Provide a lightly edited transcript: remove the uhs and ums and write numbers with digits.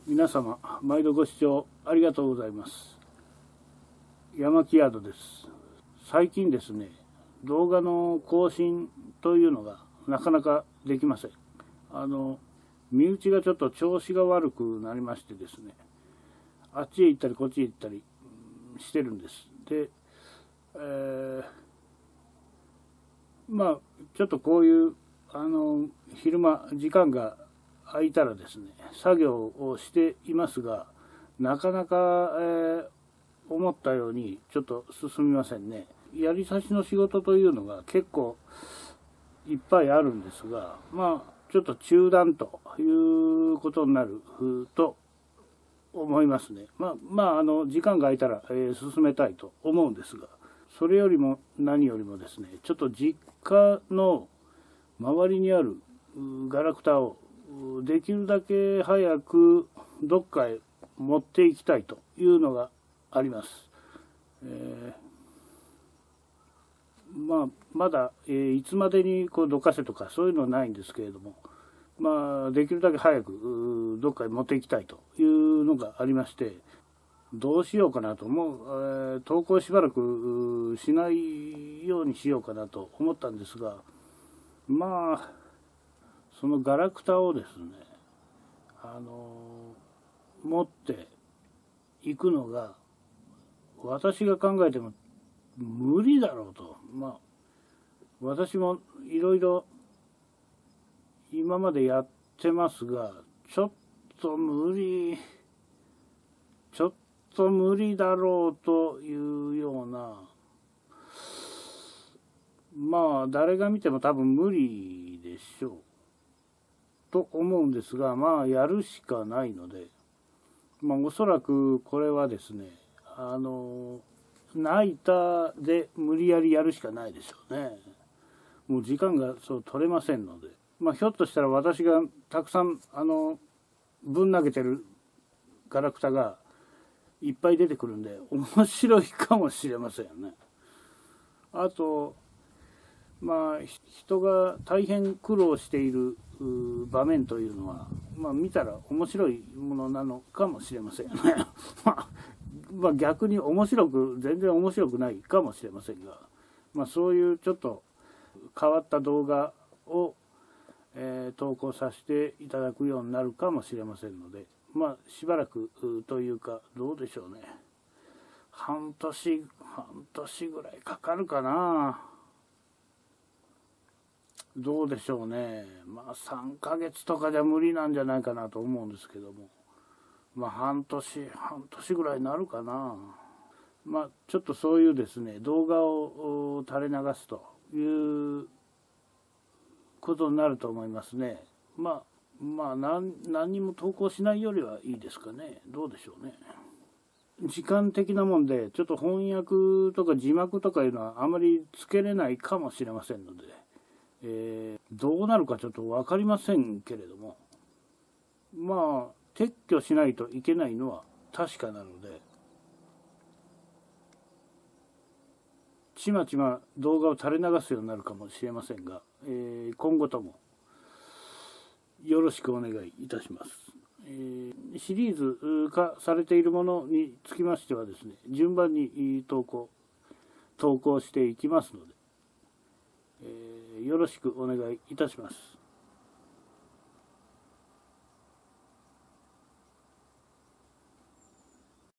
皆様毎度ご視聴ありがとうございます。山木宿です。最近ですね、動画の更新というのがなかなかできません。身内がちょっと調子が悪くなりましてですね、あっちへ行ったりこっちへ行ったりしてるんです。で、ちょっとこういう昼間時間が空いたらですね、作業をしていますが、なかなか、思ったようにちょっと進みませんね。やり差しの仕事というのが結構いっぱいあるんですが、ちょっと中断ということになると思いますね。時間が空いたら、進めたいと思うんですが、それよりも何よりもですね、ちょっと実家の周りにあるガラクタをできるだけ早くどっかへ持っていきたいというのがあります。まだ、いつまでにどかせとかそういうのはないんですけれども、できるだけ早くどっかへ持っていきたいというのがありまして、どうしようかなと投稿しばらくしないようにしようかなと思ったんですが、そのガラクタをですね、持っていくのが私が考えても無理だろうと。私もいろいろ今までやってますが、ちょっと無理だろうというような、誰が見ても多分無理でしょうと思うんですが、やるしかないので、おそらくこれはですね、ナイターで無理やりやるしかないでしょうね。もう時間が取れませんので、ひょっとしたら私がたくさんぶん投げてるガラクタがいっぱい出てくるんで面白いかもしれませんよね。あと人が大変苦労している場面というのは、見たら面白いものなのかもしれませんよね。逆に全然面白くないかもしれませんが、そういうちょっと変わった動画を、投稿させていただくようになるかもしれませんので、しばらくというかどうでしょうね、半年ぐらいかかるかな。どうでしょうね。3ヶ月とかじゃ無理なんじゃないかなと思うんですけども、半年ぐらいになるかな。ちょっとそういうですね、動画を垂れ流すということになると思いますね。何にも投稿しないよりはいいですかね。どうでしょうね。時間的なもんでちょっと翻訳とか字幕とかいうのはあまりつけれないかもしれませんので、どうなるかちょっと分かりませんけれども、撤去しないといけないのは確かなので、ちまちま動画を垂れ流すようになるかもしれませんが、今後ともよろしくお願いいたします。シリーズ化されているものにつきましてはですね、順番に投稿していきますので、よろしくお願いいたします。